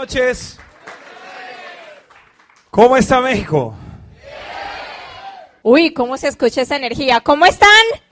noches. ¿Cómo está México? Uy, ¿cómo se escucha esa energía? ¿Cómo están?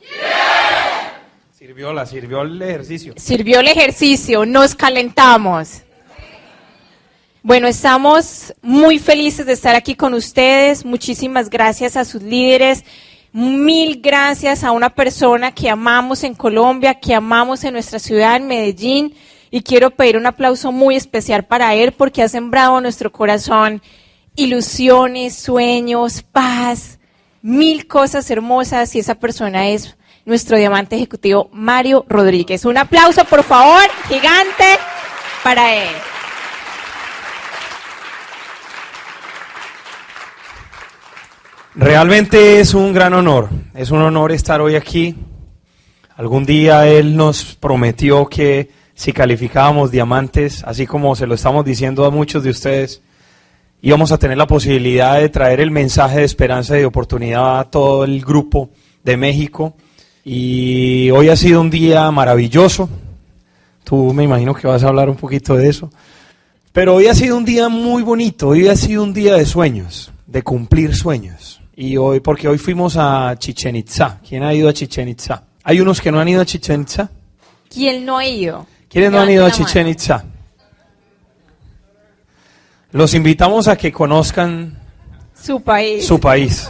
Sirvió el ejercicio. Sirvió el ejercicio, nos calentamos. Bueno, estamos muy felices de estar aquí con ustedes. Muchísimas gracias a sus líderes. Mil gracias a una persona que amamos en Colombia, que amamos en nuestra ciudad, en Medellín. Y quiero pedir un aplauso muy especial para él porque ha sembrado en nuestro corazón ilusiones, sueños, paz, mil cosas hermosas. Y esa persona es nuestro diamante ejecutivo, Mario Rodríguez. Un aplauso, por favor, gigante para él. Realmente es un gran honor, es un honor estar hoy aquí. Algún día él nos prometió que si calificábamos diamantes, así como se lo estamos diciendo a muchos de ustedes, íbamos a tener la posibilidad de traer el mensaje de esperanza y de oportunidad a todo el grupo de México. Y hoy ha sido un día maravilloso. Tú me imagino que vas a hablar un poquito de eso. Pero hoy ha sido un día muy bonito, hoy ha sido un día de sueños, de cumplir sueños. Y hoy, porque hoy fuimos a Chichén Itzá. ¿Quién ha ido a Chichén Itzá? ¿Hay unos que no han ido a Chichén Itzá? ¿Quién no ha ido? ¿Quiénes no han ido a Chichén Itzá? Los invitamos a que conozcan su país. Su país.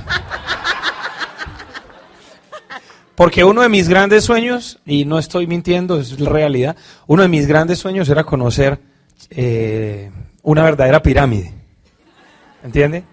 Porque uno de mis grandes sueños, y no estoy mintiendo, es realidad, uno de mis grandes sueños era conocer una verdadera pirámide. ¿Entiende?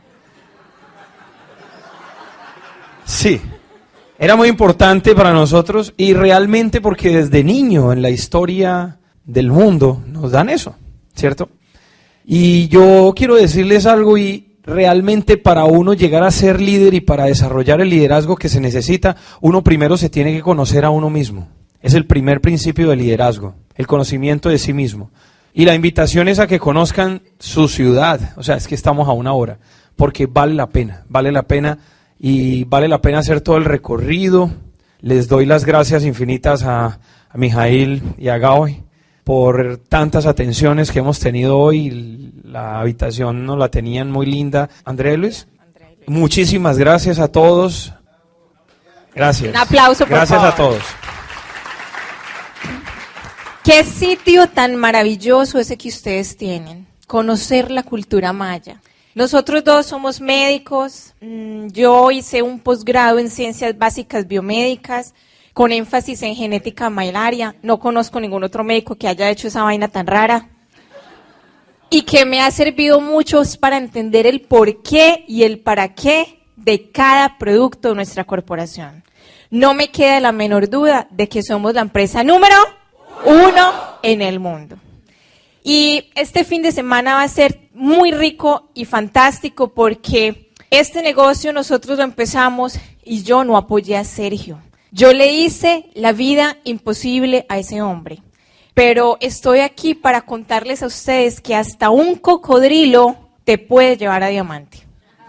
Sí, era muy importante para nosotros y realmente porque desde niño en la historia del mundo nos dan eso, ¿cierto? Y yo quiero decirles algo y realmente para uno llegar a ser líder y para desarrollar el liderazgo que se necesita, uno primero se tiene que conocer a uno mismo. Es el primer principio del liderazgo, el conocimiento de sí mismo. Y la invitación es a que conozcan su ciudad, o sea, es que estamos a una hora, porque vale la pena y vale la pena hacer todo el recorrido. Les doy las gracias infinitas a Mijail y a Gaby por tantas atenciones que hemos tenido hoy. La habitación nos la tenían muy linda. Andrea Luis, muchísimas gracias a todos. Gracias. Un aplauso, por gracias favor. A todos. Qué sitio tan maravilloso ese que ustedes tienen, conocer la cultura maya. Nosotros dos somos médicos, yo hice un posgrado en ciencias básicas biomédicas, con énfasis en genética malaria. No conozco ningún otro médico que haya hecho esa vaina tan rara. Y que me ha servido mucho para entender el por qué y el para qué de cada producto de nuestra corporación. No me queda la menor duda de que somos la empresa número 1 en el mundo. Y este fin de semana va a ser muy rico y fantástico porque este negocio nosotros lo empezamos y yo no apoyé a Sergio. Yo le hice la vida imposible a ese hombre. Pero estoy aquí para contarles a ustedes que hasta un cocodrilo te puede llevar a diamante.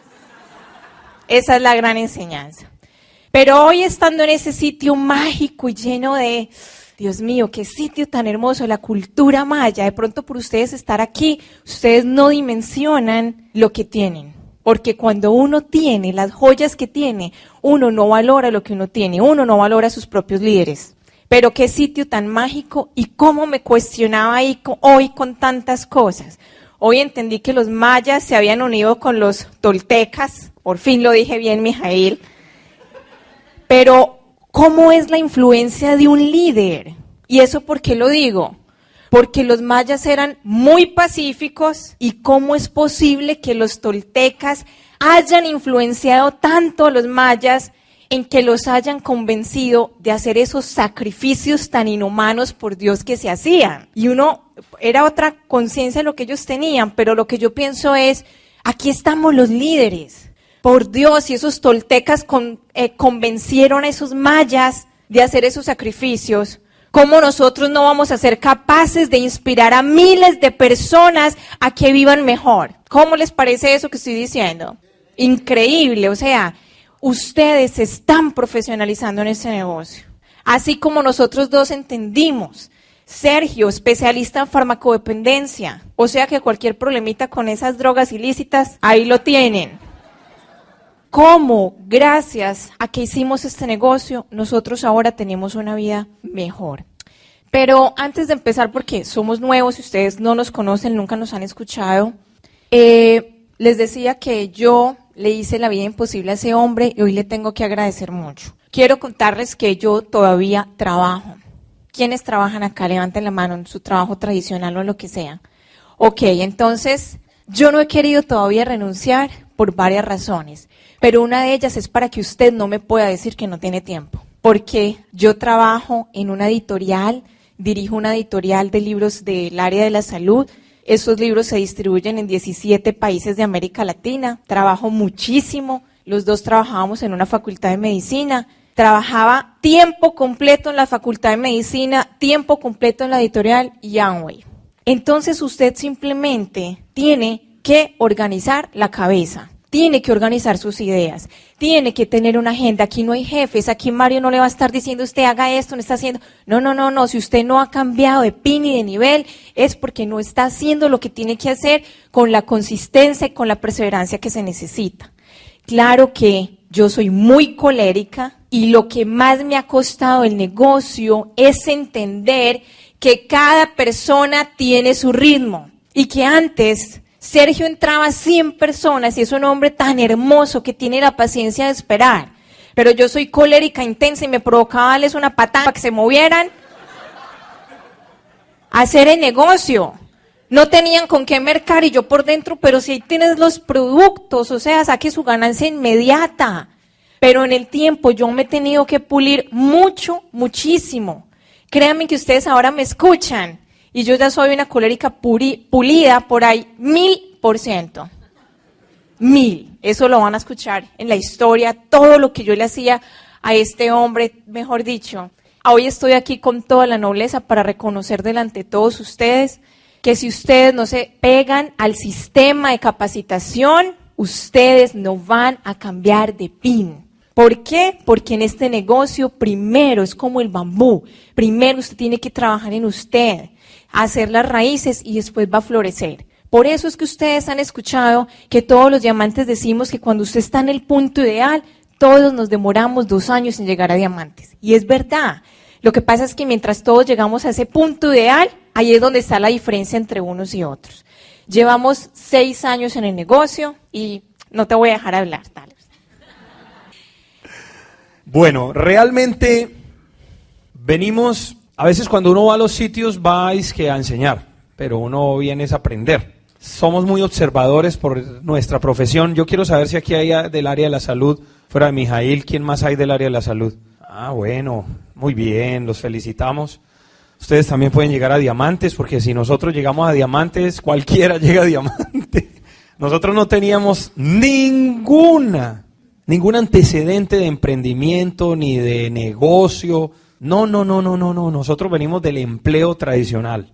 Esa es la gran enseñanza. Pero hoy estando en ese sitio mágico y lleno de... Dios mío, qué sitio tan hermoso, la cultura maya. De pronto por ustedes estar aquí, ustedes no dimensionan lo que tienen. Porque cuando uno tiene las joyas que tiene, uno no valora lo que uno tiene, uno no valora a sus propios líderes. Pero qué sitio tan mágico y cómo me cuestionaba ahí hoy con tantas cosas. Hoy entendí que los mayas se habían unido con los toltecas, por fin lo dije bien, Mijail. Pero ¿cómo es la influencia de un líder? ¿Y eso por qué lo digo? Porque los mayas eran muy pacíficos y ¿cómo es posible que los toltecas hayan influenciado tanto a los mayas en que los hayan convencido de hacer esos sacrificios tan inhumanos por Dios que se hacían? Y era otra conciencia lo que ellos tenían, pero lo que yo pienso es, aquí estamos los líderes. Por Dios, y esos toltecas convencieron a esos mayas de hacer esos sacrificios, ¿cómo nosotros no vamos a ser capaces de inspirar a miles de personas a que vivan mejor? ¿Cómo les parece eso que estoy diciendo? Increíble, o sea, ustedes se están profesionalizando en este negocio. Así como nosotros dos entendimos, Sergio, especialista en farmacodependencia. O sea que cualquier problemita con esas drogas ilícitas, ahí lo tienen. ¿Cómo? Gracias a que hicimos este negocio, nosotros ahora tenemos una vida mejor. Pero antes de empezar, porque somos nuevos y ustedes no nos conocen, nunca nos han escuchado, les decía que yo le hice la vida imposible a ese hombre y hoy le tengo que agradecer mucho. Quiero contarles que yo todavía trabajo. ¿Quiénes trabajan acá? Levanten la mano en su trabajo tradicional o lo que sea. Ok, entonces yo no he querido todavía renunciar por varias razones, pero una de ellas es para que usted no me pueda decir que no tiene tiempo, porque yo trabajo en una editorial, dirijo una editorial de libros del área de la salud. Esos libros se distribuyen en 17 países de América Latina. Trabajo muchísimo. Los dos trabajábamos en una facultad de medicina. Trabajaba tiempo completo en la facultad de medicina, tiempo completo en la editorial y Amway. Entonces usted simplemente tiene que organizar la cabeza. Tiene que organizar sus ideas, tiene que tener una agenda. Aquí no hay jefes, aquí Mario no le va a estar diciendo usted haga esto, no está haciendo. No, si usted no ha cambiado de pin y de nivel es porque no está haciendo lo que tiene que hacer con la consistencia y con la perseverancia que se necesita. Claro que yo soy muy colérica y lo que más me ha costado el negocio es entender que cada persona tiene su ritmo y que antes Sergio entraba a 100 personas y es un hombre tan hermoso que tiene la paciencia de esperar. Pero yo soy colérica intensa y me provocaba darles una patada para que se movieran. Hacer el negocio. No tenían con qué mercar y yo por dentro, pero si ahí tienes los productos, o sea, saque su ganancia inmediata. Pero en el tiempo yo me he tenido que pulir muchísimo. Créanme que ustedes ahora me escuchan. Y yo ya soy una colérica pulida por ahí 1000%. 1000. Eso lo van a escuchar en la historia, todo lo que yo le hacía a este hombre, mejor dicho. Hoy estoy aquí con toda la nobleza para reconocer delante de todos ustedes que si ustedes no se pegan al sistema de capacitación, ustedes no van a cambiar de pin. ¿Por qué? Porque en este negocio primero es como el bambú. Primero usted tiene que trabajar en usted, hacer las raíces y después va a florecer. Por eso es que ustedes han escuchado que todos los diamantes decimos que cuando usted está en el punto ideal, todos nos demoramos 2 años en llegar a diamantes. Y es verdad. Lo que pasa es que mientras todos llegamos a ese punto ideal, ahí es donde está la diferencia entre unos y otros. Llevamos 6 años en el negocio y no te voy a dejar hablar, tal. Bueno, realmente venimos, a veces cuando uno va a los sitios va a enseñar, pero uno viene a aprender. Somos muy observadores por nuestra profesión. Yo quiero saber si aquí hay del área de la salud, fuera de Mijail, ¿quién más hay del área de la salud? Ah, bueno, muy bien, los felicitamos. Ustedes también pueden llegar a diamantes, porque si nosotros llegamos a diamantes, cualquiera llega a diamante. Nosotros no teníamos ningún antecedente de emprendimiento ni de negocio. No. Nosotros venimos del empleo tradicional.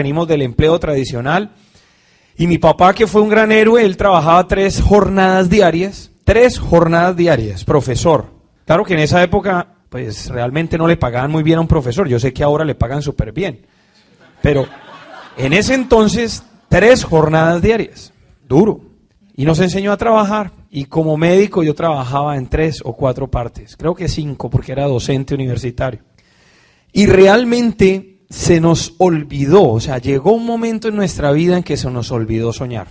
Y mi papá, que fue un gran héroe, él trabajaba 3 jornadas diarias, profesor. Claro que en esa época, pues realmente no le pagaban muy bien a un profesor. Yo sé que ahora le pagan súper bien. Pero en ese entonces, 3 jornadas diarias. Duro. Y nos enseñó a trabajar. Y como médico yo trabajaba en 3 o 4 partes. Creo que 5 porque era docente universitario. Y realmente se nos olvidó. O sea, llegó un momento en nuestra vida en que se nos olvidó soñar.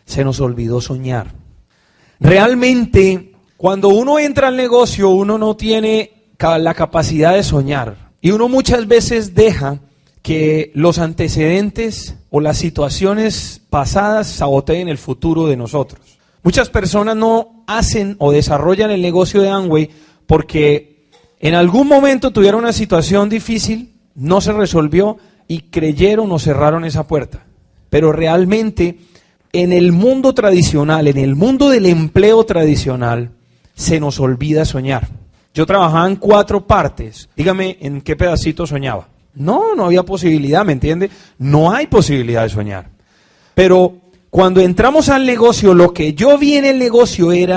Realmente, cuando uno entra al negocio, uno no tiene la capacidad de soñar. Y uno muchas veces deja que los antecedentes o las situaciones pasadas saboteen el futuro de nosotros. Muchas personas no hacen o desarrollan el negocio de Amway porque en algún momento tuvieron una situación difícil, no se resolvió y creyeron o cerraron esa puerta. Pero realmente en el mundo tradicional, en el mundo del empleo tradicional, se nos olvida soñar. Yo trabajaba en 4 partes. Dígame en qué pedacito soñaba. No había posibilidad, ¿me entiende? No hay posibilidad de soñar. Pero cuando entramos al negocio, lo que yo vi en el negocio era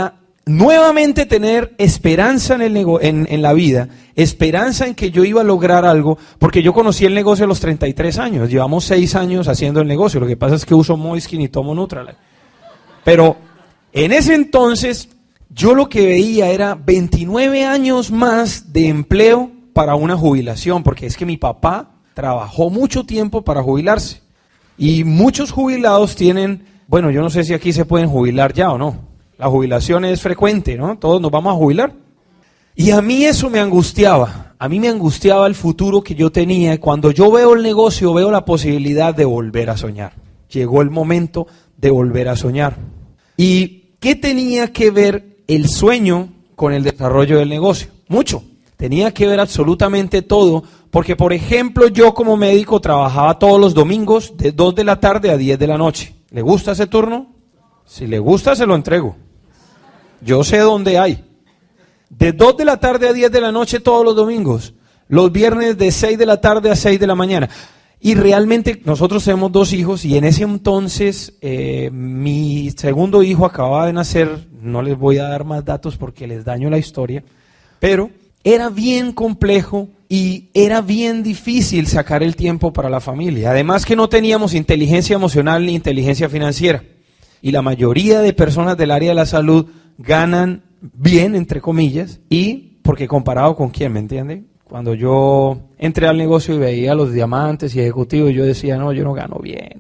nuevamente tener esperanza en la vida, esperanza en que yo iba a lograr algo, porque yo conocí el negocio a los 33 años, llevamos 6 años haciendo el negocio, lo que pasa es que uso Moiskin y tomo Nutralite. Pero en ese entonces yo lo que veía era 29 años más de empleo para una jubilación, porque es que mi papá trabajó mucho tiempo para jubilarse. Y muchos jubilados tienen, bueno, yo no sé si aquí se pueden jubilar ya o no. La jubilación es frecuente, ¿no? Todos nos vamos a jubilar. Y a mí eso me angustiaba. A mí me angustiaba el futuro que yo tenía. Cuando yo veo el negocio, veo la posibilidad de volver a soñar. Llegó el momento de volver a soñar. ¿Y qué tenía que ver el sueño con el desarrollo del negocio? Mucho. Tenía que ver absolutamente todo. Porque, por ejemplo, yo como médico trabajaba todos los domingos de 2 de la tarde a 10 de la noche. ¿Le gusta ese turno? Si le gusta, se lo entrego. Yo sé dónde hay. De 2 de la tarde a 10 de la noche todos los domingos. Los viernes de 6 de la tarde a 6 de la mañana. Y realmente nosotros tenemos 2 hijos y en ese entonces mi segundo hijo acababa de nacer. No les voy a dar más datos porque les daño la historia. Pero era bien complejo y era bien difícil sacar el tiempo para la familia. Además que no teníamos inteligencia emocional ni inteligencia financiera. Y la mayoría de personas del área de la salud ganan bien, entre comillas, y porque comparado con quién, ¿me entiende? Cuando yo entré al negocio y veía los diamantes y ejecutivos, yo decía, no, yo no gano bien.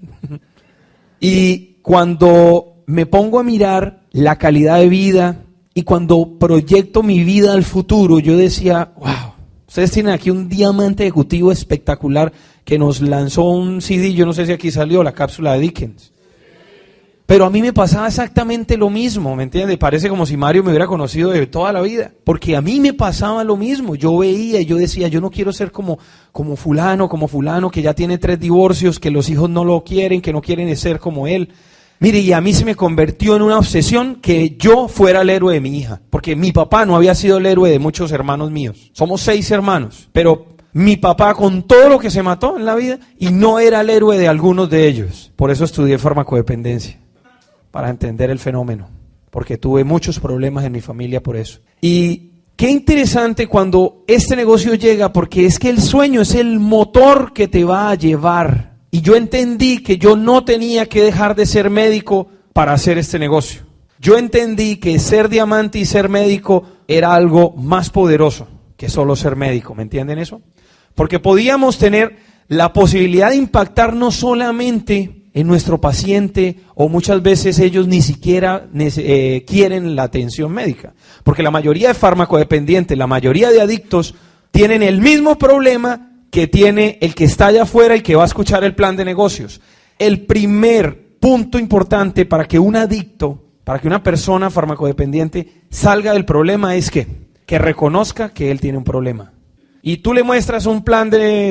Y cuando me pongo a mirar la calidad de vida y cuando proyecto mi vida al futuro, yo decía, wow, ustedes tienen aquí un diamante ejecutivo espectacular que nos lanzó un CD, yo no sé si aquí salió, la cápsula de Dickens. Pero a mí me pasaba exactamente lo mismo, ¿me entiendes? Parece como si Mario me hubiera conocido de toda la vida, porque a mí me pasaba lo mismo. Yo veía y yo decía, yo no quiero ser como fulano, que ya tiene 3 divorcios, que los hijos no lo quieren, que no quieren ser como él. Mire, y a mí se me convirtió en una obsesión que yo fuera el héroe de mi hija, porque mi papá no había sido el héroe de muchos hermanos míos. Somos 6 hermanos, pero mi papá con todo lo que se mató en la vida y no era el héroe de algunos de ellos. Por eso estudié farmacodependencia, para entender el fenómeno, porque tuve muchos problemas en mi familia por eso. Y qué interesante cuando este negocio llega, porque es que el sueño es el motor que te va a llevar. Y yo entendí que yo no tenía que dejar de ser médico para hacer este negocio. Yo entendí que ser diamante y ser médico era algo más poderoso que solo ser médico, ¿me entienden eso? Porque podíamos tener la posibilidad de impactar no solamente en nuestro paciente, o muchas veces ellos ni siquiera quieren la atención médica, porque la mayoría de farmacodependientes, la mayoría de adictos tienen el mismo problema que tiene el que está allá afuera y que va a escuchar el plan de negocios. El primer punto importante para que un adicto, para que una persona farmacodependiente salga del problema es que reconozca que él tiene un problema. Y tú le muestras un plan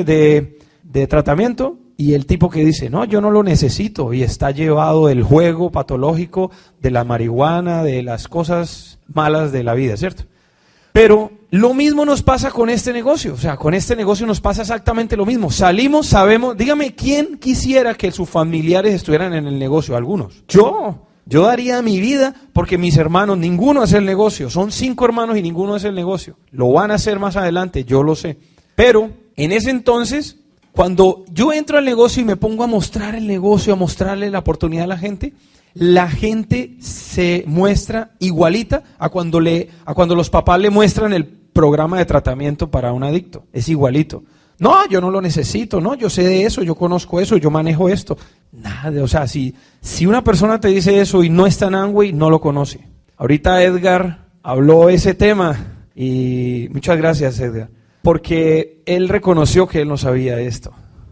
de tratamiento, y el tipo que dice, no, yo no lo necesito, y está llevado del juego patológico, de la marihuana, de las cosas malas de la vida, ¿cierto? Pero lo mismo nos pasa con este negocio, o sea, con este negocio nos pasa exactamente lo mismo. Salimos, sabemos, dígame, ¿quién quisiera que sus familiares estuvieran en el negocio? Algunos. Yo daría mi vida porque mis hermanos, ninguno hace el negocio, son 5 hermanos y ninguno hace el negocio. Lo van a hacer más adelante, yo lo sé. Pero en ese entonces, cuando yo entro al negocio y me pongo a mostrar el negocio, a mostrarle la oportunidad a la gente se muestra igualita a cuando los papás le muestran el programa de tratamiento para un adicto. Es igualito. No, yo no lo necesito, no, yo sé de eso, yo conozco eso, yo manejo esto. Nada, o sea, si una persona te dice eso y no está en Amway, no lo conoce. Ahorita Edgar habló ese tema y muchas gracias, Edgar. Porque él reconoció que él no sabía esto.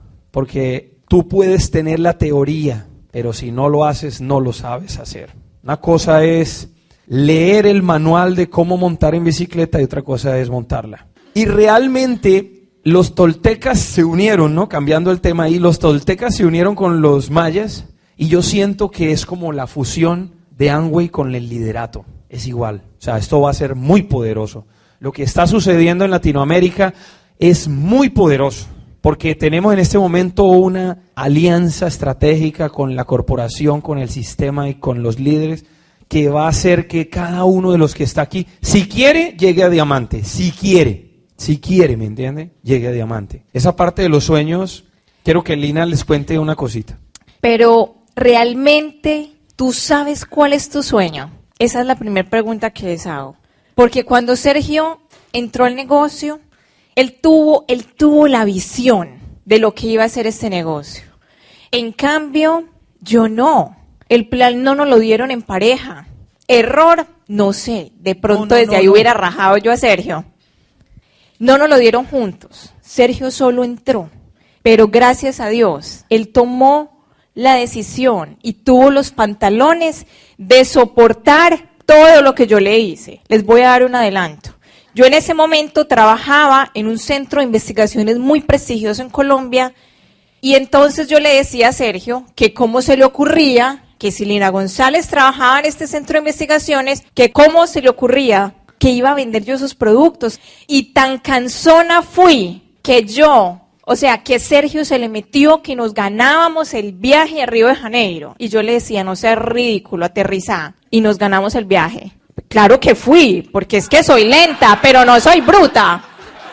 Porque tú puedes tener la teoría, pero si no lo haces, no lo sabes hacer. Una cosa es leer el manual de cómo montar en bicicleta y otra cosa es montarla. Y realmente los toltecas se unieron, ¿no? Cambiando el tema ahí, los toltecas se unieron con los mayas y yo siento que es como la fusión de Amway con el liderato. Es igual. O sea, esto va a ser muy poderoso. Lo que está sucediendo en Latinoamérica es muy poderoso, porque tenemos en este momento una alianza estratégica con la corporación, con el sistema y con los líderes que va a hacer que cada uno de los que está aquí, si quiere, llegue a diamante, si quiere, ¿me entiende? Llegue a diamante. Esa parte de los sueños, quiero que Lina les cuente una cosita. Pero realmente, ¿tú sabes cuál es tu sueño? Esa es la primera pregunta que les hago. Porque cuando Sergio entró al negocio, él tuvo la visión de lo que iba a ser este negocio. En cambio, yo no. El plan no nos lo dieron en pareja. Error, no sé. De pronto desde ahí hubiera rajado yo a Sergio. No nos lo dieron juntos. Sergio solo entró. Pero gracias a Dios, él tomó la decisión y tuvo los pantalones de soportar todo lo que yo le hice. Les voy a dar un adelanto. Yo en ese momento trabajaba en un centro de investigaciones muy prestigioso en Colombia y entonces yo le decía a Sergio que cómo se le ocurría que si Lina González trabajaba en este centro de investigaciones, que cómo se le ocurría que iba a vender yo sus productos. Y tan cansona fui que que Sergio se le metió que nos ganábamos el viaje a Río de Janeiro. Y yo le decía, no seas ridículo, aterrizá. Y nos ganamos el viaje. Claro que fui, porque es que soy lenta, pero no soy bruta.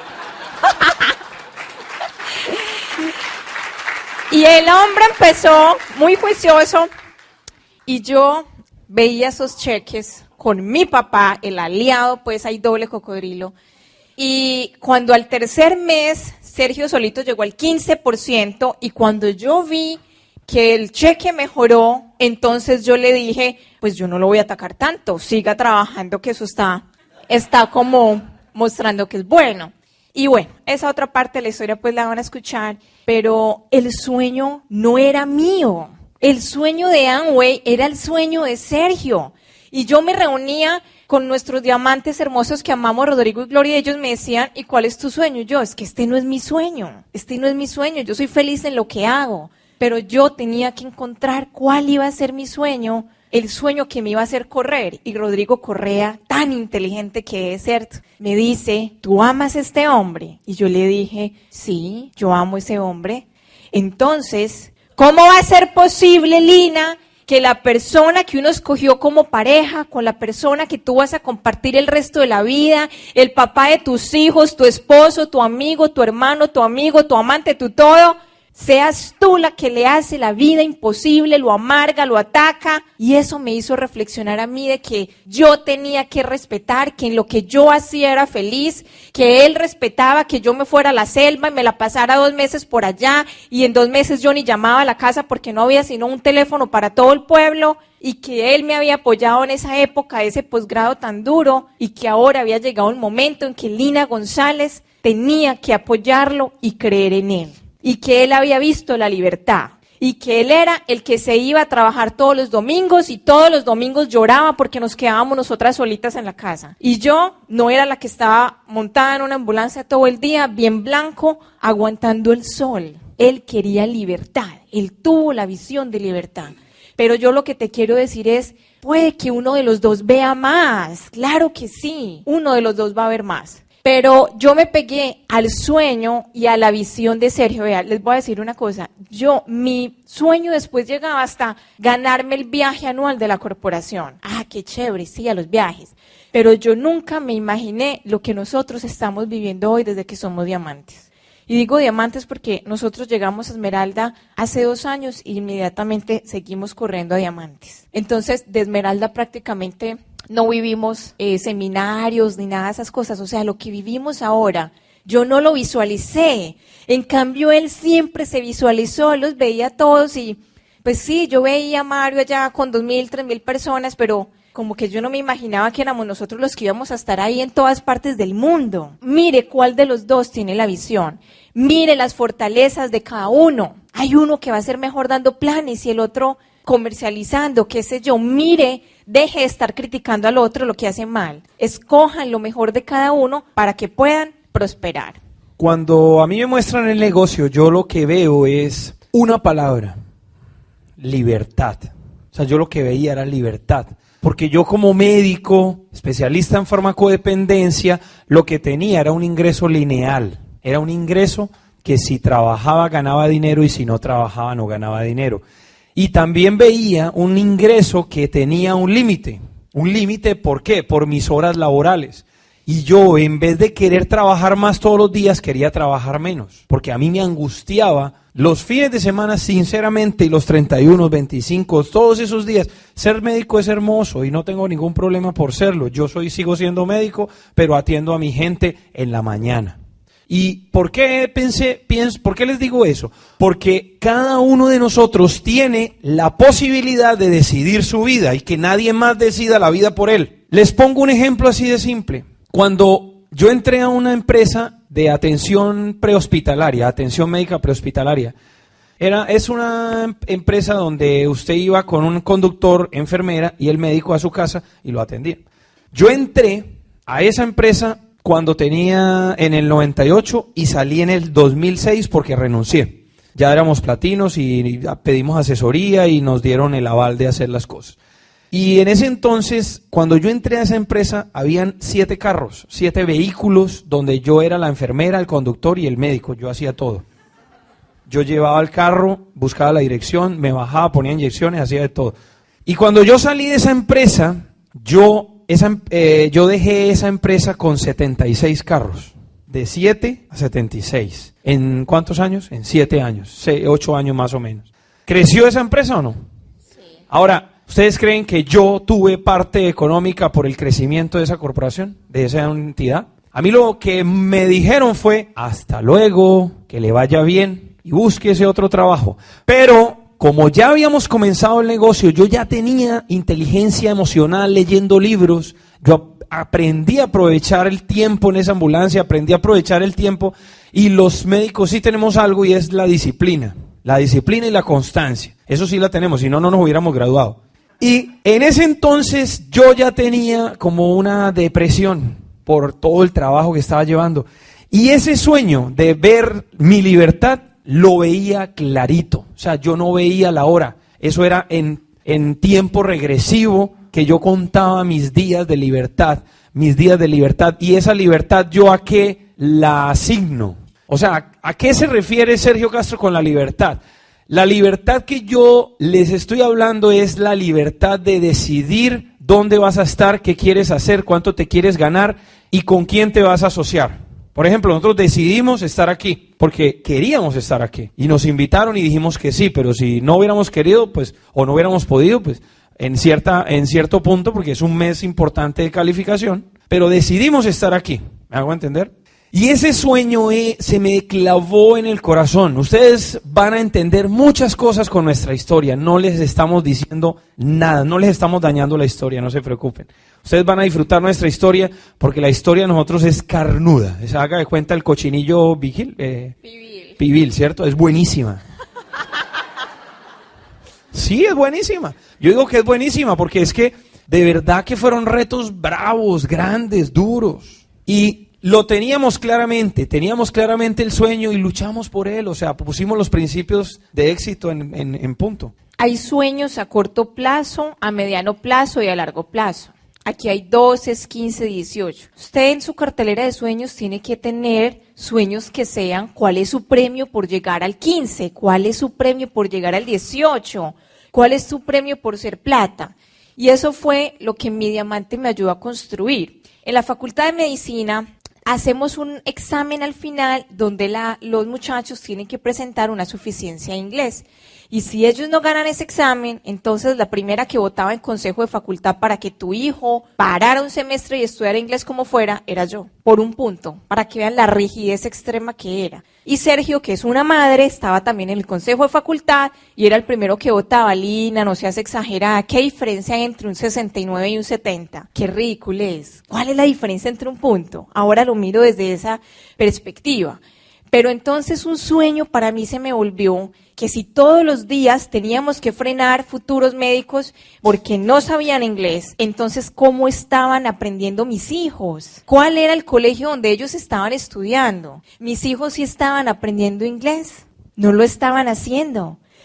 Y el hombre empezó muy juicioso y yo veía esos cheques con mi papá, el aliado, pues hay doble cocodrilo. Y cuando al tercer mes Sergio solito llegó al 15% y cuando yo vi que el cheque mejoró, entonces yo le dije, pues yo no lo voy a atacar tanto, siga trabajando que eso está como mostrando que es bueno. Y bueno, esa otra parte de la historia pues la van a escuchar, pero el sueño no era mío. El sueño de Amway era el sueño de Sergio. Y yo me reunía con nuestros diamantes hermosos que amamos, Rodrigo y Gloria, y ellos me decían, ¿y cuál es tu sueño? Yo, es que este no es mi sueño, yo soy feliz en lo que hago. Pero yo tenía que encontrar cuál iba a ser mi sueño, el sueño que me iba a hacer correr. Y Rodrigo Correa, tan inteligente que es, ¿cierto? Me dice, ¿tú amas a este hombre? Y yo le dije, sí, yo amo a ese hombre. Entonces, ¿cómo va a ser posible, Lina, que la persona que uno escogió como pareja, con la persona que tú vas a compartir el resto de la vida, el papá de tus hijos, tu esposo, tu amigo, tu hermano, tu amigo, tu amante, tu todo, seas tú la que le hace la vida imposible, lo amarga, lo ataca? Y eso me hizo reflexionar a mí de que yo tenía que respetar, que en lo que yo hacía era feliz, que él respetaba que yo me fuera a la selva y me la pasara 2 meses por allá y en 2 meses yo ni llamaba a la casa porque no había sino un teléfono para todo el pueblo y que él me había apoyado en esa época, ese posgrado tan duro y que ahora había llegado un momento en que Lina González tenía que apoyarlo y creer en él. Y que él había visto la libertad, y que él era el que se iba a trabajar todos los domingos, y todos los domingos lloraba porque nos quedábamos nosotras solitas en la casa. Y yo no era la que estaba montada en una ambulancia todo el día, bien blanco, aguantando el sol. Él quería libertad, él tuvo la visión de libertad. Pero yo lo que te quiero decir es, puede que uno de los dos vea más, claro que sí, uno de los dos va a ver más. Pero yo me pegué al sueño y a la visión de Sergio. Vea, les voy a decir una cosa. Mi sueño después llegaba hasta ganarme el viaje anual de la corporación. Ah, qué chévere, sí, a los viajes. Pero yo nunca me imaginé lo que nosotros estamos viviendo hoy desde que somos diamantes. Y digo diamantes porque nosotros llegamos a Esmeralda hace 2 años y inmediatamente seguimos corriendo a diamantes. Entonces, de Esmeralda prácticamente no vivimos seminarios ni nada de esas cosas. O sea, lo que vivimos ahora, yo no lo visualicé. En cambio, él siempre se visualizó, los veía a todos y pues sí, yo veía a Mario allá con 2.000, 3.000 personas, pero como que yo no me imaginaba que éramos nosotros los que íbamos a estar ahí en todas partes del mundo. Mire cuál de los dos tiene la visión. Mire las fortalezas de cada uno. Hay uno que va a ser mejor dando planes y el otro comercializando, qué sé yo. Mire, deje de estar criticando al otro lo que hace mal. Escojan lo mejor de cada uno para que puedan prosperar. Cuando a mí me muestran el negocio, yo lo que veo es una palabra: libertad. O sea, yo lo que veía era libertad. Porque yo como médico, especialista en farmacodependencia, lo que tenía era un ingreso lineal. Era un ingreso que si trabajaba ganaba dinero y si no trabajaba no ganaba dinero. Y también veía un ingreso que tenía un límite. Un límite, ¿por qué? Por mis horas laborales. Y yo, en vez de querer trabajar más todos los días, quería trabajar menos. Porque a mí me angustiaba los fines de semana, sinceramente, y los 31, 25, todos esos días. Ser médico es hermoso y no tengo ningún problema por serlo. Yo sigo siendo médico, pero atiendo a mi gente en la mañana. ¿Y por qué por qué les digo eso? Porque cada uno de nosotros tiene la posibilidad de decidir su vida y que nadie más decida la vida por él. Les pongo un ejemplo así de simple. Cuando yo entré a una empresa de atención prehospitalaria, atención médica prehospitalaria, es una empresa donde usted iba con un conductor, enfermera y el médico a su casa y lo atendía. Yo entré a esa empresa cuando tenía en el 98 y salí en el 2006 porque renuncié. Ya éramos platinos y pedimos asesoría y nos dieron el aval de hacer las cosas. Y en ese entonces, cuando yo entré a esa empresa, habían 7 carros, 7 vehículos, donde yo era la enfermera, el conductor y el médico. Yo hacía todo. Yo llevaba el carro, buscaba la dirección, me bajaba, ponía inyecciones, hacía de todo. Y cuando yo salí de esa empresa, yo dejé esa empresa con 76 carros, de 7 a 76. ¿En cuántos años? En 7 años, 8 años más o menos. ¿Creció esa empresa o no? Sí. Ahora, ¿ustedes creen que yo tuve parte económica por el crecimiento de esa corporación, de esa entidad? A mí lo que me dijeron fue, hasta luego, que le vaya bien y busque ese otro trabajo. Pero como ya habíamos comenzado el negocio, yo ya tenía inteligencia emocional leyendo libros, yo aprendí a aprovechar el tiempo en esa ambulancia, aprendí a aprovechar el tiempo, y los médicos sí tenemos algo y es la disciplina y la constancia. Eso sí la tenemos, si no, no nos hubiéramos graduado. Y en ese entonces yo ya tenía como una depresión por todo el trabajo que estaba llevando. Y ese sueño de ver mi libertad lo veía clarito. O sea, yo no veía la hora. Eso era en tiempo regresivo que yo contaba mis días de libertad. Y esa libertad, ¿yo a qué la asigno? O sea, ¿a qué se refiere Sergio Castro con la libertad? La libertad que yo les estoy hablando es la libertad de decidir dónde vas a estar, qué quieres hacer, cuánto te quieres ganar y con quién te vas a asociar. Por ejemplo, nosotros decidimos estar aquí porque queríamos estar aquí y nos invitaron y dijimos que sí, pero si no hubiéramos querido, pues, o no hubiéramos podido, pues, en cierto punto, porque es un mes importante de calificación, pero decidimos estar aquí. ¿Me hago entender? Y ese sueño se me clavó en el corazón. Ustedes van a entender muchas cosas con nuestra historia. No les estamos diciendo nada, no les estamos dañando la historia, no se preocupen. Ustedes van a disfrutar nuestra historia porque la historia de nosotros es carnuda. Se haga de cuenta el cochinillo pibil, ¿cierto? Es buenísima. Sí, es buenísima. Yo digo que es buenísima porque es que de verdad que fueron retos bravos, grandes, duros. Y lo teníamos claramente el sueño y luchamos por él, o sea, pusimos los principios de éxito en punto. Hay sueños a corto plazo, a mediano plazo y a largo plazo. Aquí hay 12, 15, 18. Usted en su cartelera de sueños tiene que tener sueños que sean cuál es su premio por llegar al 15, cuál es su premio por llegar al 18, cuál es su premio por ser plata. Y eso fue lo que mi diamante me ayudó a construir. En la Facultad de Medicina hacemos un examen al final donde los muchachos tienen que presentar una suficiencia de inglés. Y si ellos no ganan ese examen, entonces la primera que votaba en consejo de facultad para que tu hijo parara un semestre y estudiara inglés como fuera, era yo, por un punto, para que vean la rigidez extrema que era. Y Sergio, que es una madre, estaba también en el consejo de facultad y era el primero que votaba. Lina, no seas exagerada, ¿qué diferencia hay entre un 69 y un 70? Qué ridículo es. ¿Cuál es la diferencia entre un punto? Ahora lo miro desde esa perspectiva. Pero entonces un sueño para mí se me volvió que si todos los días teníamos que frenar futuros médicos porque no sabían inglés, entonces ¿cómo estaban aprendiendo mis hijos? ¿Cuál era el colegio donde ellos estaban estudiando? Mis hijos sí estaban aprendiendo inglés, no lo estaban haciendo.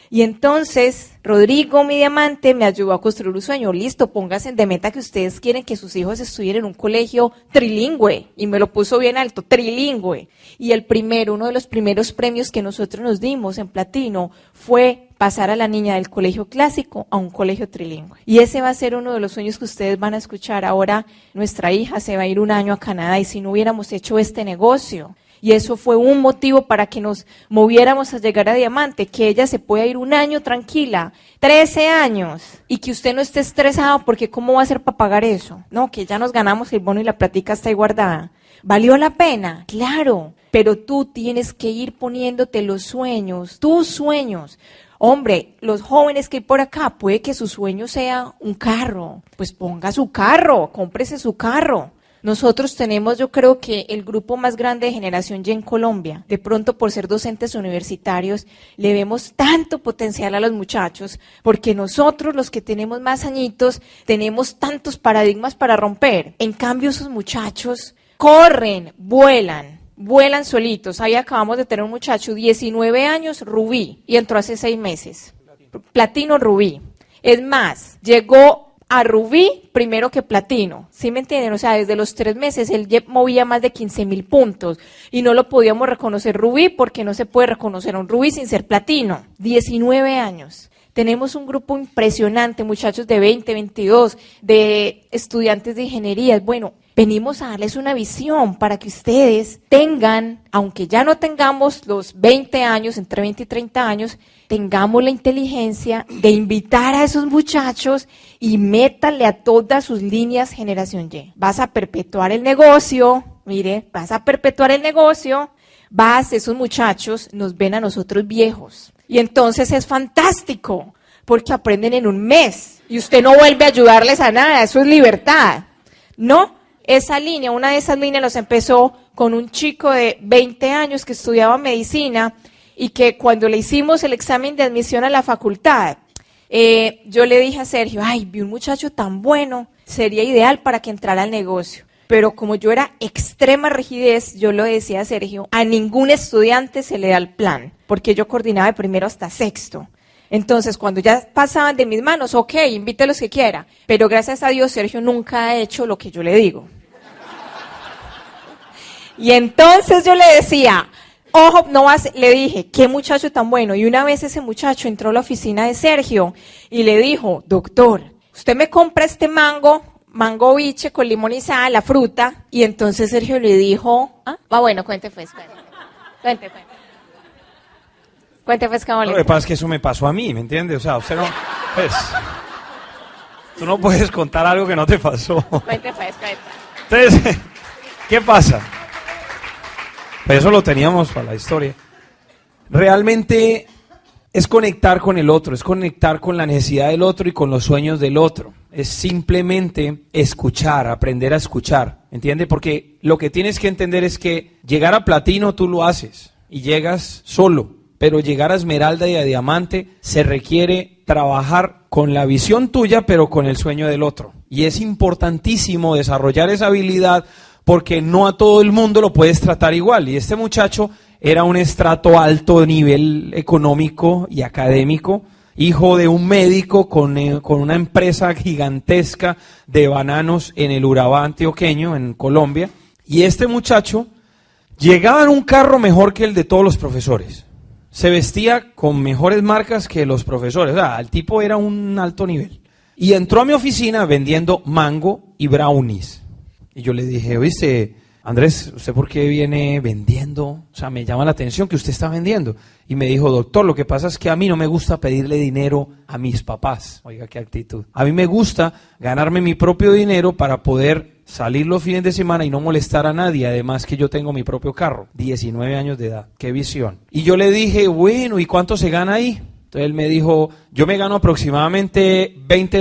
Y entonces, Rodrigo, mi diamante, me ayudó a construir un sueño. Listo, pónganse de meta que ustedes quieren que sus hijos estudien en un colegio trilingüe. Y me lo puso bien alto, trilingüe. Y uno de los primeros premios que nosotros nos dimos en Platino fue pasar a la niña del colegio clásico a un colegio trilingüe. Y ese va a ser uno de los sueños que ustedes van a escuchar. Ahora nuestra hija se va a ir un año a Canadá y si no hubiéramos hecho este negocio. Y eso fue un motivo para que nos moviéramos a llegar a Diamante, que ella se pueda ir un año tranquila, 13 años, y que usted no esté estresado porque ¿cómo va a ser para pagar eso? No, que ya nos ganamos el bono y la platica está ahí guardada. ¿Valió la pena? Claro, pero tú tienes que ir poniéndote los sueños, tus sueños. Hombre, los jóvenes que hay por acá, puede que su sueño sea un carro, pues ponga su carro, cómprese su carro. Nosotros tenemos, yo creo que el grupo más grande de generación Y en Colombia. De pronto, por ser docentes universitarios, le vemos tanto potencial a los muchachos, porque nosotros, los que tenemos más añitos, tenemos tantos paradigmas para romper. En cambio, esos muchachos corren, vuelan solitos. Ahí acabamos de tener un muchacho, 19 años, Rubí, y entró hace 6 meses. Platino Rubí. Es más, llegó a Rubí primero que Platino, ¿sí me entienden? O sea, desde los 3 meses él movía más de 15.000 puntos y no lo podíamos reconocer Rubí porque no se puede reconocer a un Rubí sin ser Platino. 19 años. Tenemos un grupo impresionante, muchachos de 20, 22, de estudiantes de ingeniería. Bueno, venimos a darles una visión para que ustedes tengan, aunque ya no tengamos los 20 años, entre 20 y 30 años, tengamos la inteligencia de invitar a esos muchachos y métale a todas sus líneas generación Y. Vas a perpetuar el negocio, mire, esos muchachos nos ven a nosotros viejos. Y entonces es fantástico, porque aprenden en un mes y usted no vuelve a ayudarles a nada, eso es libertad, ¿no? Esa línea, una de esas líneas los empezó con un chico de 20 años que estudiaba medicina y que cuando le hicimos el examen de admisión a la facultad, yo le dije a Sergio, ay, vi un muchacho tan bueno, sería ideal para que entrara al negocio. Pero como yo era extrema rigidez, yo lo decía a Sergio, a ningún estudiante se le da el plan, porque yo coordinaba de primero hasta sexto. Entonces, cuando ya pasaban de mis manos, ok, invite a los que quiera. Pero gracias a Dios, Sergio nunca ha hecho lo que yo le digo. Y entonces yo le decía, ojo, no vas, le dije, qué muchacho tan bueno. Y una vez ese muchacho entró a la oficina de Sergio y le dijo, doctor, usted me compra este mango biche con limón y sal, la fruta. Y entonces Sergio le dijo, bueno, cuente pues. Cuente pues, cómo le Lo que pasa es que eso me pasó a mí, ¿me entiendes? O sea, usted no, pues, tú no puedes contar algo que no te pasó. Cuente. Entonces, ¿qué pasa? Pues eso lo teníamos para la historia. Realmente es conectar con el otro, es conectar con la necesidad del otro y con los sueños del otro. Es simplemente escuchar, aprender a escuchar, ¿entiendes? Porque lo que tienes que entender es que llegar a platino tú lo haces y llegas solo, pero llegar a esmeralda y a diamante se requiere trabajar con la visión tuya, pero con el sueño del otro. Y es importantísimo desarrollar esa habilidad porque no a todo el mundo lo puedes tratar igual. Y este muchacho era un estrato alto nivel económico y académico, hijo de un médico con una empresa gigantesca de bananos en el Urabá antioqueño, en Colombia. Y este muchacho llegaba en un carro mejor que el de todos los profesores. Se vestía con mejores marcas que los profesores. O sea, el tipo era un alto nivel. Y entró a mi oficina vendiendo mango y brownies. Y yo le dije, oíste, Andrés, ¿usted por qué viene vendiendo? O sea, me llama la atención que usted está vendiendo. Y me dijo, doctor, lo que pasa es que a mí no me gusta pedirle dinero a mis papás. Oiga, qué actitud. A mí me gusta ganarme mi propio dinero para poder salir los fines de semana y no molestar a nadie. Además que yo tengo mi propio carro, 19 años de edad. Qué visión. Y yo le dije, bueno, ¿y cuánto se gana ahí? Entonces él me dijo, yo me gano aproximadamente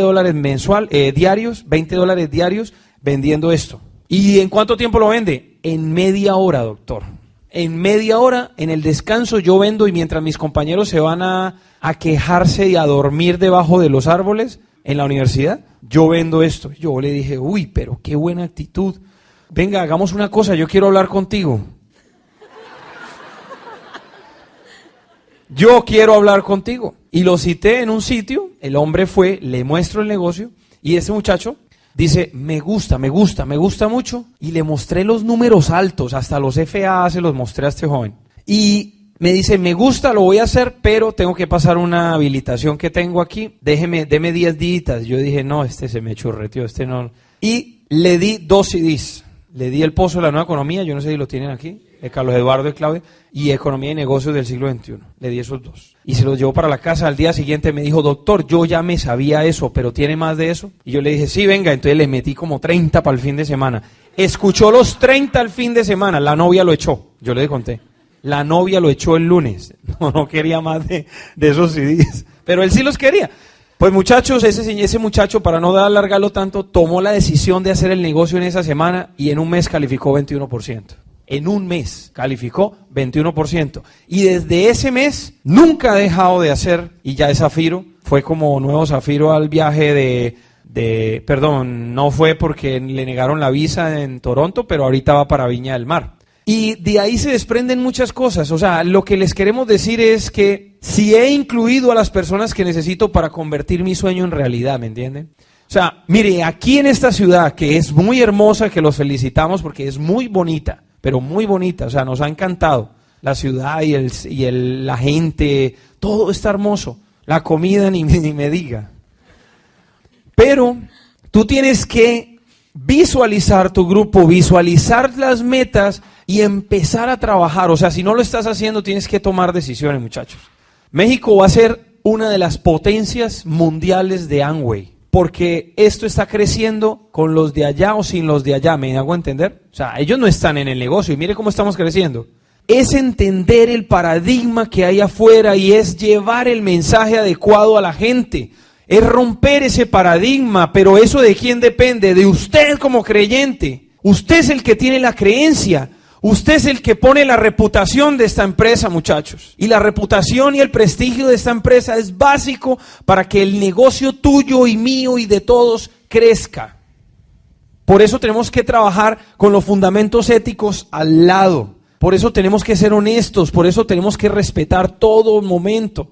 $20 diarios, $20 diarios vendiendo esto. ¿Y en cuánto tiempo lo vende? En media hora, doctor. En media hora, en el descanso yo vendo y mientras mis compañeros se van a quejarse y a dormir debajo de los árboles en la universidad, yo vendo esto. Yo le dije, uy, pero qué buena actitud. Venga, hagamos una cosa, yo quiero hablar contigo. Yo quiero hablar contigo. Y lo cité en un sitio, el hombre fue, le muestro el negocio y ese muchacho dice, me gusta mucho, y le mostré los números altos, hasta los FA se los mostré a este joven. Y me dice, me gusta, lo voy a hacer, pero tengo que pasar una habilitación que tengo aquí, deme 10 días. Yo dije, no, este se me churreteó, este no. Y le di 2 CDs, le di El Pozo de la Nueva Economía, yo no sé si lo tienen aquí, de Carlos Eduardo y Claudia, y Economía y Negocios del siglo XXI. Le di esos 2. Y se los llevó para la casa. Al día siguiente me dijo, doctor, yo ya me sabía eso, pero ¿tiene más de eso? Y yo le dije, sí, venga. Entonces le metí como 30 para el fin de semana. Escuchó los 30 al fin de semana. La novia lo echó. Yo le conté. La novia lo echó el lunes. No quería más de esos CDs. Pero él sí los quería. Pues muchachos, ese muchacho, para no alargarlo tanto, tomó la decisión de hacer el negocio en esa semana y en un mes calificó 21%. En un mes calificó 21%. Y desde ese mes nunca ha dejado de hacer, y ya es Zafiro, fue como nuevo Zafiro al viaje perdón, no fue porque le negaron la visa en Toronto, pero ahorita va para Viña del Mar. Y de ahí se desprenden muchas cosas. O sea, lo que les queremos decir es que si he incluido a las personas que necesito para convertir mi sueño en realidad, ¿me entienden? O sea, mire, aquí en esta ciudad, que es muy hermosa, que los felicitamos porque es muy bonita, pero muy bonita, o sea, nos ha encantado la ciudad y la gente, todo está hermoso, la comida ni me diga. Pero tú tienes que visualizar tu grupo, visualizar las metas y empezar a trabajar. O sea, si no lo estás haciendo, tienes que tomar decisiones, muchachos. México va a ser una de las potencias mundiales de Amway, porque esto está creciendo con los de allá o sin los de allá, ¿me hago entender? O sea, ellos no están en el negocio y mire cómo estamos creciendo. Es entender el paradigma que hay afuera y es llevar el mensaje adecuado a la gente. Es romper ese paradigma, pero ¿eso de quién depende? De usted como creyente. Usted es el que tiene la creencia. Usted es el que pone la reputación de esta empresa, muchachos. Y la reputación y el prestigio de esta empresa es básico para que el negocio tuyo y mío y de todos crezca. Por eso tenemos que trabajar con los fundamentos éticos al lado. Por eso tenemos que ser honestos. Por eso tenemos que respetar todo momento.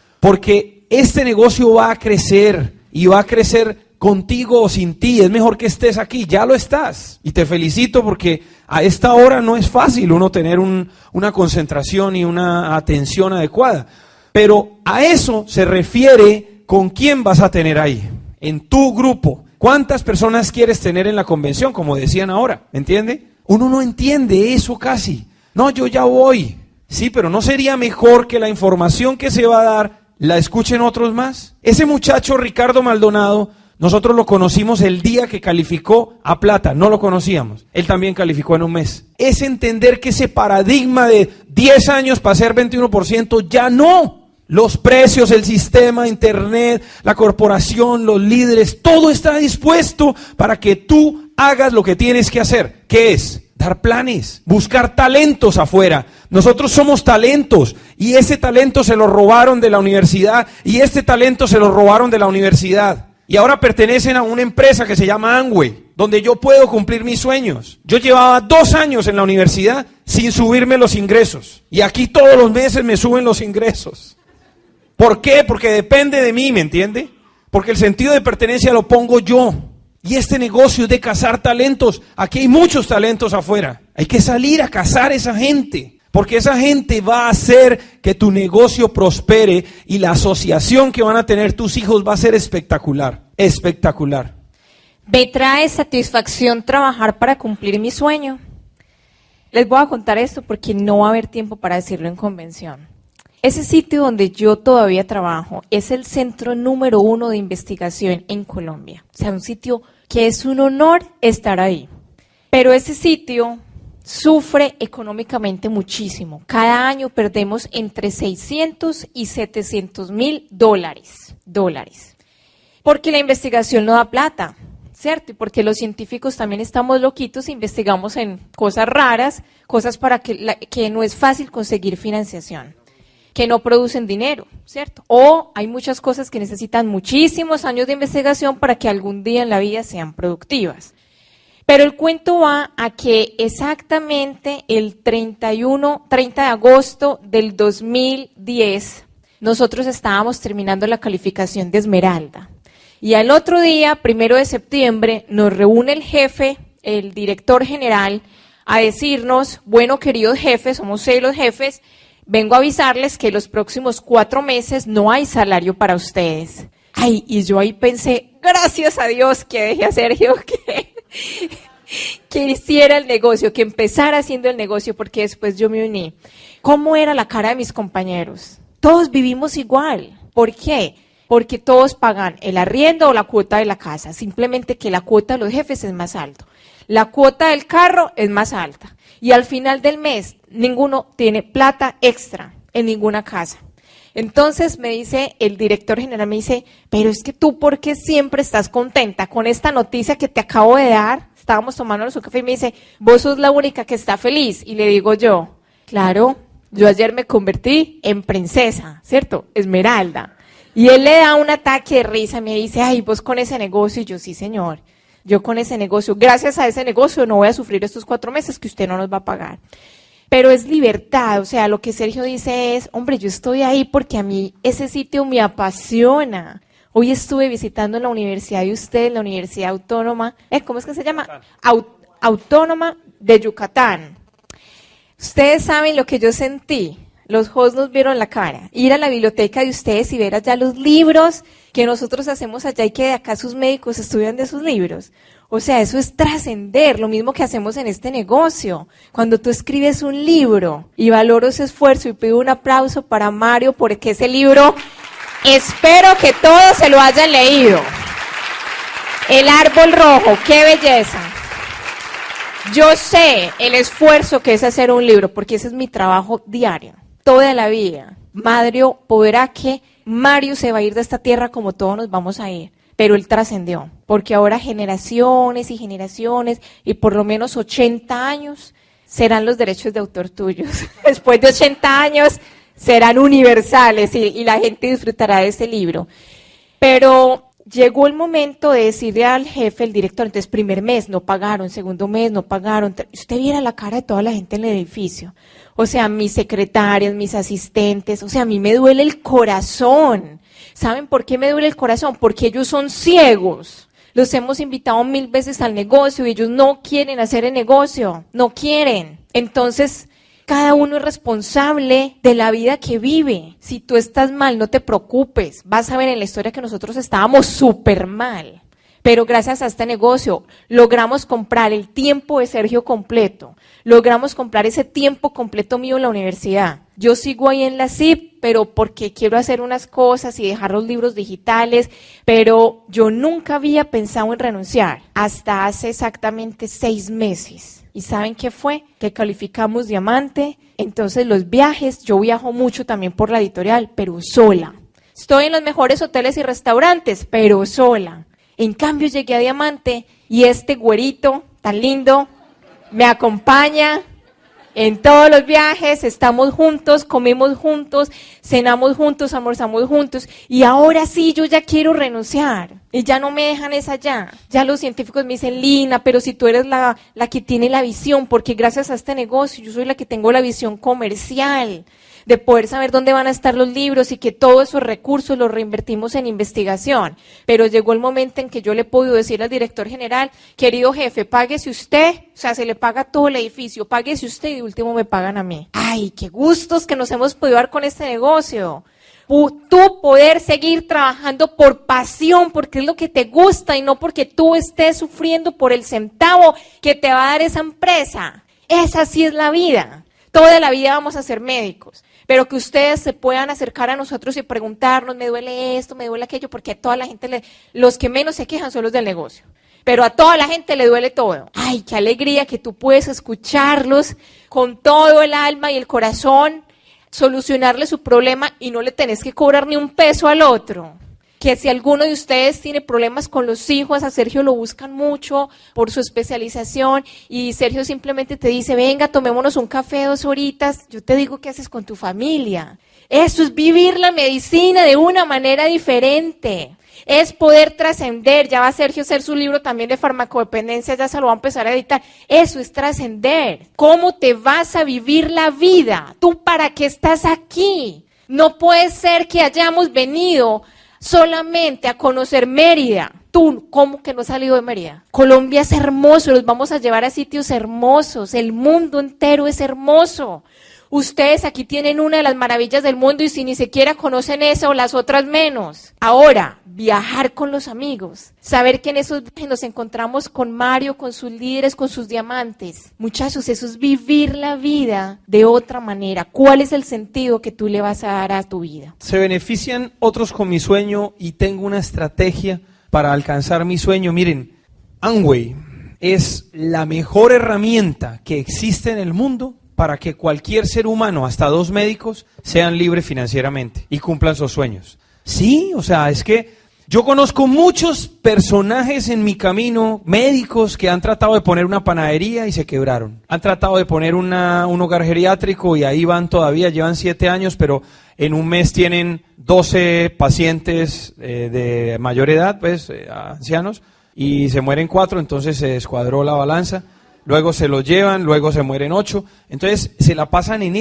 Porque este negocio va a crecer y va a crecer contigo o sin ti. Es mejor que estés aquí, ya lo estás. Y te felicito porque a esta hora no es fácil uno tener una concentración y una atención adecuada. Pero a eso se refiere con quién vas a tener ahí, en tu grupo. ¿Cuántas personas quieres tener en la convención? Como decían ahora, ¿me entiende? Uno no entiende eso casi. No, yo ya voy. Sí, pero ¿no sería mejor que la información que se va a dar la escuchen otros más? Ese muchacho Ricardo Maldonado, nosotros lo conocimos el día que calificó a plata, no lo conocíamos. Él también calificó en un mes. Es entender que ese paradigma de 10 años para ser 21% ya no. Los precios, el sistema, internet, la corporación, los líderes, todo está dispuesto para que tú hagas lo que tienes que hacer. ¿Qué es? Dar planes, buscar talentos afuera. Nosotros somos talentos y ese talento se lo robaron de la universidad y este talento se lo robaron de la universidad. Y ahora pertenecen a una empresa que se llama Amway, donde yo puedo cumplir mis sueños. Yo llevaba 2 años en la universidad sin subirme los ingresos. Y aquí todos los meses me suben los ingresos. ¿Por qué? Porque depende de mí, ¿me entiende? Porque el sentido de pertenencia lo pongo yo. Y este negocio es de cazar talentos. Aquí hay muchos talentos afuera. Hay que salir a cazar esa gente. Porque esa gente va a hacer que tu negocio prospere y la asociación que van a tener tus hijos va a ser espectacular. Espectacular. Me trae satisfacción trabajar para cumplir mi sueño. Les voy a contar esto porque no va a haber tiempo para decirlo en convención. Ese sitio donde yo todavía trabajo es el centro número 1 de investigación en Colombia. O sea, un sitio que es un honor estar ahí. Pero ese sitio sufre económicamente muchísimo. Cada año perdemos entre 600 y 700 mil dólares. Porque la investigación no da plata, ¿cierto? Y porque los científicos también estamos loquitos e investigamos en cosas raras, cosas para que no es fácil conseguir financiación, que no producen dinero, ¿cierto? O hay muchas cosas que necesitan muchísimos años de investigación para que algún día en la vida sean productivas. Pero el cuento va a que exactamente el 30 de agosto del 2010 nosotros estábamos terminando la calificación de Esmeralda. Y al otro día, 1 de septiembre, nos reúne el jefe, el director general, a decirnos, bueno, queridos jefes, somos 6 los jefes, vengo a avisarles que los próximos 4 meses no hay salario para ustedes. Ay, y yo ahí pensé, gracias a Dios que dejé a Sergio que hiciera el negocio, que empezara haciendo el negocio, porque después yo me uní. ¿Cómo era la cara de mis compañeros? Todos vivimos igual. ¿Por qué? Porque todos pagan el arriendo o la cuota de la casa, simplemente que la cuota de los jefes es más alta. La cuota del carro es más alta. Y al final del mes, ninguno tiene plata extra en ninguna casa. Entonces me dice, el director general me dice, pero es que tú, ¿por qué siempre estás contenta con esta noticia que te acabo de dar? Estábamos tomándonos un café y me dice, vos sos la única que está feliz. Y le digo yo, claro, yo ayer me convertí en princesa, ¿cierto? Esmeralda. Y él le da un ataque de risa, me dice, ay, vos con ese negocio. Y yo, sí, señor, yo con ese negocio, gracias a ese negocio no voy a sufrir estos 4 meses que usted no nos va a pagar. Pero es libertad, o sea, lo que Sergio dice es, hombre, yo estoy ahí porque a mí ese sitio me apasiona. Hoy estuve visitando la universidad de usted, la Universidad Autónoma, ¿cómo es que se llama? Autónoma de Yucatán. Ustedes saben lo que yo sentí. Los hosts nos vieron la cara. Ir a la biblioteca de ustedes y ver allá los libros que nosotros hacemos allá y que de acá sus médicos estudian de sus libros. O sea, eso es trascender, lo mismo que hacemos en este negocio. Cuando tú escribes un libro y valoro ese esfuerzo y pido un aplauso para Mario porque ese libro, espero que todos se lo hayan leído. El árbol rojo, qué belleza. Yo sé el esfuerzo que es hacer un libro porque ese es mi trabajo diario. Toda la vida. Mario podrá que Mario se va a ir de esta tierra como todos nos vamos a ir, pero él trascendió, porque ahora generaciones y generaciones y por lo menos 80 años serán los derechos de autor tuyos. Después de 80 años serán universales y la gente disfrutará de ese libro. Pero llegó el momento de decirle al jefe, el director, entonces 1er mes no pagaron, 2º mes no pagaron. Usted viera la cara de toda la gente en el edificio. O sea, mis secretarias, mis asistentes, o sea, a mí me duele el corazón. ¿Saben por qué me duele el corazón? Porque ellos son ciegos. Los hemos invitado 1000 veces al negocio y ellos no quieren hacer el negocio, no quieren. Entonces, cada uno es responsable de la vida que vive. Si tú estás mal, no te preocupes. Vas a ver en la historia que nosotros estábamos súper mal. Pero gracias a este negocio logramos comprar el tiempo de Sergio completo. Logramos comprar ese tiempo completo mío en la universidad. Yo sigo ahí en la CIP, pero porque quiero hacer unas cosas y dejar los libros digitales, pero yo nunca había pensado en renunciar hasta hace exactamente 6 meses. ¿Y saben qué fue? Que calificamos diamante. Entonces los viajes, yo viajo mucho también por la editorial, pero sola. Estoy en los mejores hoteles y restaurantes, pero sola. En cambio llegué a diamante y este güerito tan lindo me acompaña en todos los viajes, estamos juntos, comemos juntos, cenamos juntos, almorzamos juntos y ahora sí yo ya quiero renunciar y ya no me dejan esa ya. Ya los científicos me dicen, Lina, pero si tú eres la que tiene la visión, porque gracias a este negocio yo soy la que tengo la visión comercial de poder saber dónde van a estar los libros y que todos esos recursos los reinvertimos en investigación. Pero llegó el momento en que yo le puedo decir al director general, querido jefe, páguese usted, o sea, se le paga todo el edificio, páguese usted y de último me pagan a mí. ¡Ay, qué gustos que nos hemos podido dar con este negocio! Tú poder seguir trabajando por pasión, porque es lo que te gusta y no porque tú estés sufriendo por el centavo que te va a dar esa empresa. Esa sí es la vida. Toda la vida vamos a ser médicos. Pero que ustedes se puedan acercar a nosotros y preguntarnos, me duele esto, me duele aquello, porque a toda la gente, los que menos se quejan son los del negocio. Pero a toda la gente le duele todo. ¡Ay, qué alegría que tú puedes escucharlos con todo el alma y el corazón, solucionarle su problema y no le tenés que cobrar ni un peso al otro! Que si alguno de ustedes tiene problemas con los hijos, a Sergio lo buscan mucho por su especialización y Sergio simplemente te dice, venga, tomémonos un café 2 horitas, yo te digo qué haces con tu familia. Eso es vivir la medicina de una manera diferente. Es poder trascender. Ya va Sergio a hacer su libro también de farmacodependencia, ya se lo va a empezar a editar. Eso es trascender. ¿Cómo te vas a vivir la vida? ¿Tú para qué estás aquí? No puede ser que hayamos venido solamente a conocer Mérida. Tú, ¿cómo que no has salido de Mérida? Colombia es hermoso, los vamos a llevar a sitios hermosos, el mundo entero es hermoso. Ustedes aquí tienen una de las maravillas del mundo y si ni siquiera conocen eso, las otras menos. Ahora, viajar con los amigos, saber que en esos viajes nos encontramos con Mario, con sus líderes, con sus diamantes. Muchachos, eso es vivir la vida de otra manera. ¿Cuál es el sentido que tú le vas a dar a tu vida? Se benefician otros con mi sueño y tengo una estrategia para alcanzar mi sueño. Miren, Amway es la mejor herramienta que existe en el mundo para que cualquier ser humano, hasta 2 médicos, sean libres financieramente y cumplan sus sueños. Sí, o sea, es que yo conozco muchos personajes en mi camino, médicos que han tratado de poner una panadería y se quebraron. Han tratado de poner un hogar geriátrico y ahí van todavía, llevan 7 años, pero en un mes tienen 12 pacientes de mayor edad, pues, ancianos, y se mueren 4, entonces se descuadró la balanza. Luego se los llevan, luego se mueren 8. Entonces se la pasan en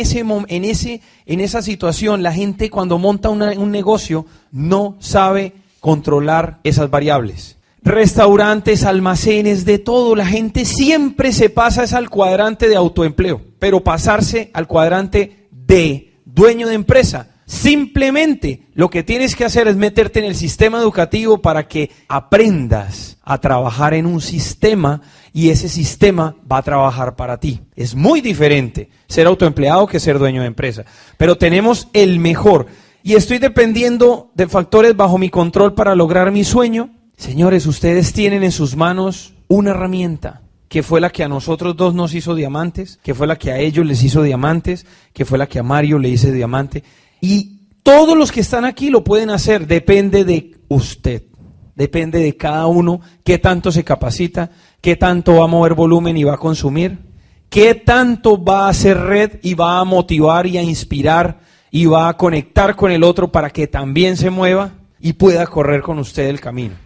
esa situación. La gente cuando monta un negocio no sabe controlar esas variables. Restaurantes, almacenes, de todo. La gente siempre se pasa al cuadrante de autoempleo, pero pasarse al cuadrante de dueño de empresa. Simplemente lo que tienes que hacer es meterte en el sistema educativo para que aprendas a trabajar en un sistema y ese sistema va a trabajar para ti. Es muy diferente ser autoempleado que ser dueño de empresa, pero tenemos el mejor y estoy dependiendo de factores bajo mi control para lograr mi sueño. Señores, ustedes tienen en sus manos una herramienta que fue la que a nosotros 2 nos hizo diamantes, que fue la que a ellos les hizo diamantes, que fue la que a Mario le hizo diamante. Y todos los que están aquí lo pueden hacer, depende de usted, depende de cada uno, qué tanto se capacita, qué tanto va a mover volumen y va a consumir, qué tanto va a hacer red y va a motivar y a inspirar y va a conectar con el otro para que también se mueva y pueda correr con usted el camino.